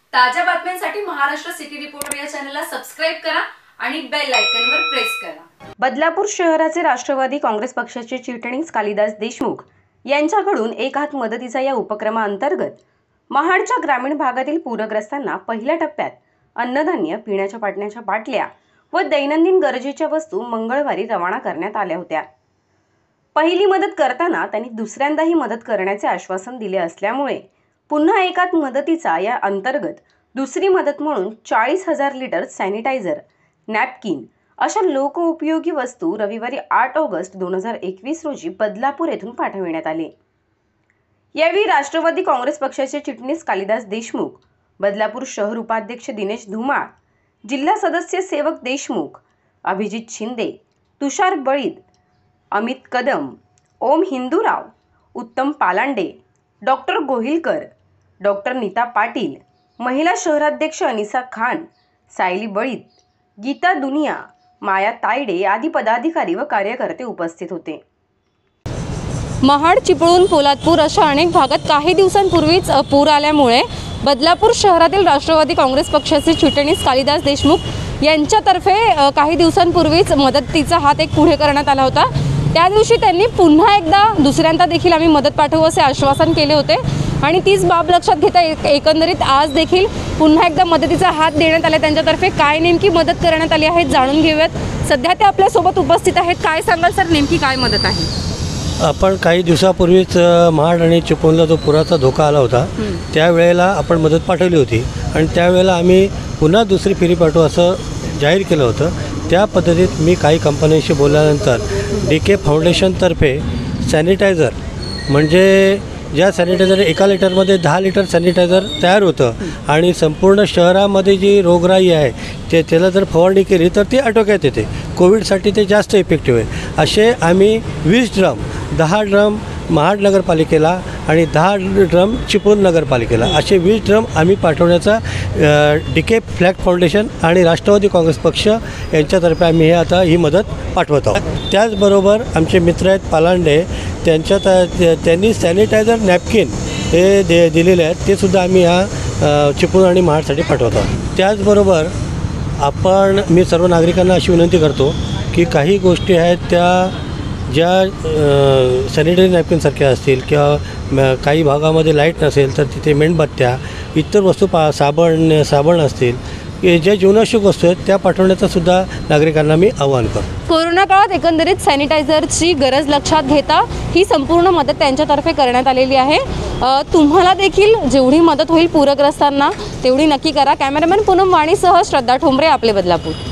ताज्या बातम्यांसाठी Maharashtra city reporter या चॅनलला सबस्क्राइब करा आणि बेल आयकॉनवर प्रेस करा। बदलापूर शहराचे राष्ट्रवादी काँग्रेस पक्षाचे चिटणीस कालिदास देशमुख यांच्याकडून एक हात मदतीचा या उपक्रमाअंतर्गत महाडच्या ग्रामीण भागातील पूरग्रस्तांना पहिल्या टप्प्यात अन्नधान्य, पिण्याच्या पाण्याच्या बाटल्या व दैनंदिन गरजेच्या वस्तू मंगळवारी रवाना करण्यात आल्या होत्या। पहिली मदत करताना त्यांनी दुसऱ्यांदाही मदत करण्याचे आश्वासन दिले असल्यामुळे पुन्हा एक हात मदतीचा या अंतर्गत दुसरी मदत म्हणून 40,000 लिटर सॅनिटायझर, नॅपकिन अशा लोकोपयोगी वस्तू रविवारी 8 ऑगस्ट 2021 रोजी बदलापूर येथून पाठविण्यात आले। यावेळी राष्ट्रवादी काँग्रेस पक्षाचे चिटणीस कालिदास देशमुख, बदलापूर शहर उपाध्यक्ष दिनेश धुमाळ, जिल्हा सदस्य सेवक देशमुख, अभिजित शिंदे, तुषार बळीद, अमित कदम, ओम हिंदूराव, उत्तम पालांडे, डॉक्टर गोहिलकर, डॉक्टर नीता पाटील, महिला शहराध्यक्ष अनिसा खान, सायली बळीद, गीता दुनिया, माया तायडे आदी पदाधिकारी व कार्यकर्ते उपस्थित होते। महाड, चिपळूण, पोलादपूर अशा अनेक भागात काही दिवसांपूर्वीच पूर आल्यामुळे बदलापूर शहरातील राष्ट्रवादी काँग्रेस पक्षाचे चिटणीस कालिदास देशमुख यांच्यातर्फे काही दिवसांपूर्वीच मदतीचा हात एक पुढे करण्यात आला होता। त्या दिवशी त्यांनी पुन्हा एकदा दुसऱ्यांदा देखील आम्ही मदत पाठवू असे आश्वासन केले होते आणि तीच बाब लक्षात घेता एकंदरीत आज देखील पुन्हा एकदा मदतीचा हात देण्यात आला। त्यांच्यातर्फे काय नेमकी मदत करण्यात आली आहे जाणून घेऊयात। सध्या ते आपल्या सोबत उपस्थित आहेत। काय सांगाल सर, नेमकी काय मदत आहे? आपण काही दिवसापूर्वीच महाड आणि चिपळूणला जो पुराचा धोका आला होता त्यावेळेला आपण मदत पाठवली होती आणि त्यावेळेला आम्ही पुन्हा दुसरी फेरी पाठवू असं जाहीर केलं होतं। त्या पद्धतीत मी काही कंपन्यांशी बोलल्यानंतर DK फाउंडेशनतर्फे सॅनिटायझर, म्हणजे ज्या सॅनिटायझर 1 लिटरमध्ये 10 लिटर सॅनिटायझर तयार होतं आणि संपूर्ण शहरामध्ये जी रोगराई आहे त्याला जर फवारणी केली तर ती आटोक्यात येते। कोविडसाठी ते जास्त इफेक्टिव्ह आहे। असे आम्ही 20 ड्रम, 10 ड्रम महाड नगरपालिकेला आणि 10 ड्रम चिपळूण नगरपालिकेला असे 20 ड्रम आम्ही पाठवण्याचा DK फ्लॅग फाउंडेशन आणि राष्ट्रवादी काँग्रेस पक्ष यांच्यातर्फे आम्ही आता ही मदत पाठवत आहोत। त्याचबरोबर आमचे मित्र आहेत पालांडे, त्यांनी सॅनिटायझर, नॅपकिन हे दिलेले आहेत, ते सुद्धा आम्ही ह्या चिपळूण आणि महाडसाठी पाठवत आहोत। त्याचबरोबर मी सर्व नागरिकांना अशी विनंती करतो की काही गोष्टी आहेत त्या ज्या सॅनिटरी नॅपकिनसारख्या असतील किंवा काही भागामध्ये लाईट नसेल तर तिथे मेणबत्त्या, इतर वस्तू साबण असतील, ज्या जीवनावश्यक वस्तू आहेत त्या पाठवण्याचं सुद्धा नागरिकांना मी आवाहन करतो। कोरोना काळात एकंदरीत सॅनिटायझरची गरज लक्षात घेता ही संपूर्ण मदत त्यांच्यातर्फे करण्यात आलेली आहे। तुम्हाला देखील जेवढी मदत होईल पूरग्रस्तांना तेवढी नक्की करा। कॅमेरामॅन पूनम वाणीसह श्रद्धा ठोंबरे, आपले बदलापूर।